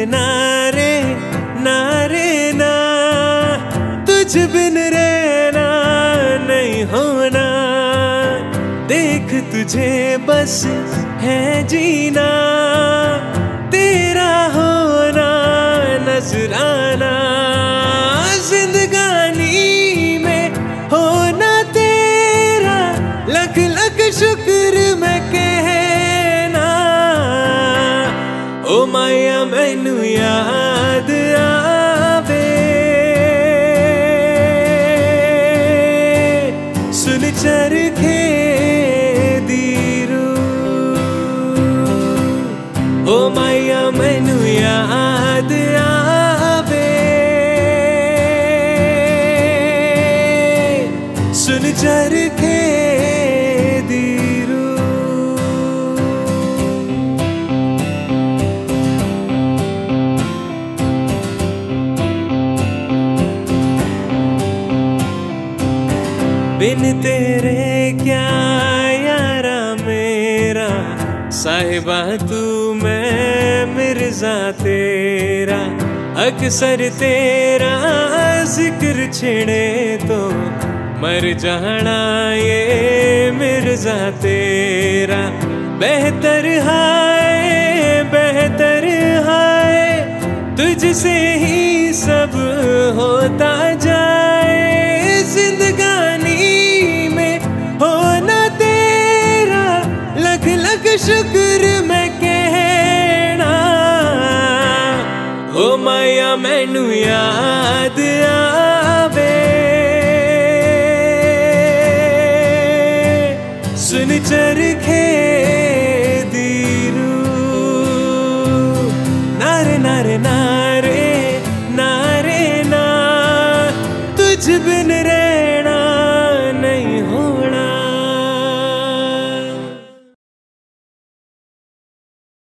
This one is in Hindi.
नारे नारे ना, तुझ बिन रहना नहीं होना। देख तुझे बस है जीना, तेरा होना नजराना। जिंदगानी में होना तेरा, लख लख शुक्र मैं कहना। ओ माया मैनू याद आवे, सुन चरखे दी रू। ओ माया मैनू याद आवे, सुन चरखे दी रू। बिन तेरे क्या यारा मेरा, साहिबा तू मैं मिर्जा तेरा। अक्सर तेरा जिक्र छिड़े तो मर जाना ये मिर्जा तेरा। बेहतर हाय तुझसे ही सब होता जाए। जिंदगानी में होना तेरा, लख लख शुक्र मैं कहना। ओ माया मैनू याद आवे, सुन चरखे दी रू। नारे नारे ना,